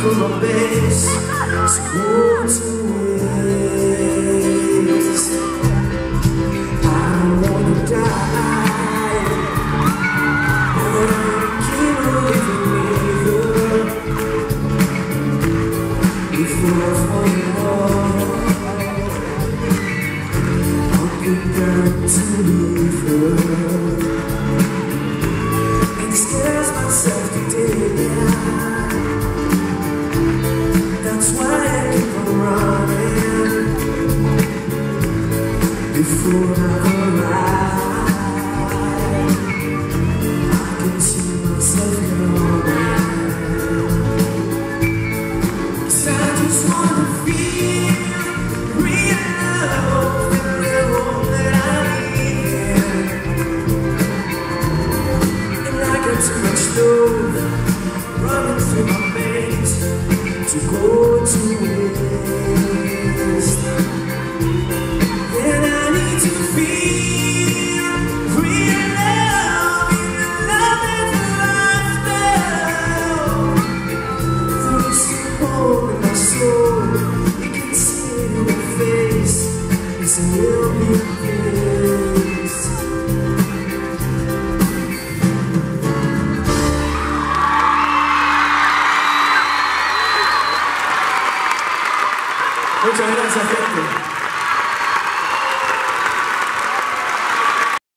from my base to go to waste. I don't wanna die, but I can't live either. Before I fall in love, I'll get down to leave her. It scares myself to death. That's why I keep on running before I arrive. I can see myself coming, 'cause I just wanna feel real love in the home that I live in. And I got too much love running through my veins to go to waste. And I need to feel real